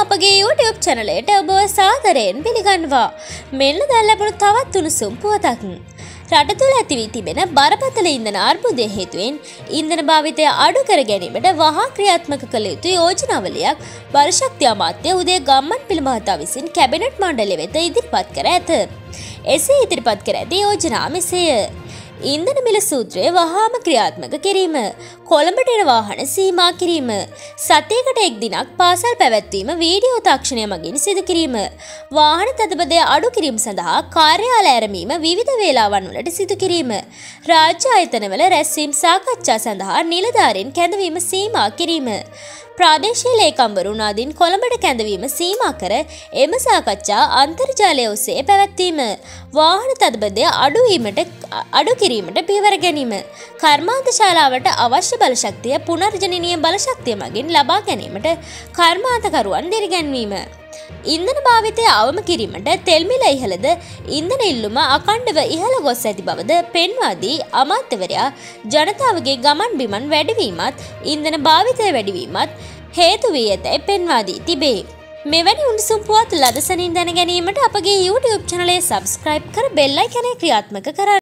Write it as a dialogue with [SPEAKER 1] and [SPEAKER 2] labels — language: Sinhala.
[SPEAKER 1] අපගේ YouTube channel එකට ඔබව සාදරයෙන් පිළිගන්නවා. මෙන්න දැන් ලැබුණු තවත් උණුසුම් පුවතක්. රට තුළ ඇති වී තිබෙන බරපතල ඉන්ධන අර්බුදය හේතුවෙන් ඉන්ධන භාවිතය අඩු කර ගැනීමට වහා ක්‍රියාත්මක කළ යුතු යෝජනාවලියක් බලශක්ති අමාත්‍ය උදය ගම්මන්පිල මහතා විසින් කැබිනට් මණ්ඩලය වෙත ඉදිරිපත් කර ඇත. එසේ ඉදිරිපත් කර ඇති යෝජනා මෙසේය. ඉන්ධන මිල සූත්‍රය වහාම ක්‍රියාත්මක කිරීම, කොළඹට එන වාහන සීමා කිරීම, සතියකට එක් දිනක් පාසල් පැවැත්වීම වීඩියෝ තාක්ෂණය මගින් සිදු කිරීම, වාහන තදබදය අඩු කිරීම සඳහා කාර්යාල ඇරඹීම විවිධ වේලාවන් වලට සිදු කිරීම, රාජ්‍ය ආයතනවල රැස්වීම් සාකච්ඡා සඳහා නිලධාරීන් කැඳවීම සීමා කිරීම, ප්‍රාදේශීය ලේකම්වරුන් ආදීන් කොළඹට කැඳවීම සීමා කර එම සාකච්ඡා අන්තර්ජාලය ඔස්සේ පැවැත්වීම, වාහන තදබදය අඩු කිරීමට පියවර ගැනීම, කර්මාන්ත ශාලාවට අවශ්‍ය බලශක්තිය පුනර්ජනනීය බලශක්තිය මගින් ලබා ගැනීමට කර්මාන්තකරුවන් දිරිගැන්වීම, ඉන්ධන භාවිතය අවම කිරීමට තෙල් මිල ඉහළද ඉන්ධන ඉල්ලුම අඛණ්ඩව ඉහළ ගොස් ඇති බවද පෙන්වා දී අමාත්‍යවරයා ජනතාවගේ ගමන් බිමන් වැඩිවීමත් ඉන්ධන භාවිතය වැඩිවීමත් හේතු වී ඇතැයි පෙන්වා දී තිබේ. මෙවැනි උණුසුම් පුවත් ලදසනින් දැන ගැනීමට අපගේ YouTube channel එක subscribe කර bell icon එක ක්‍රියාත්මක කරන්න.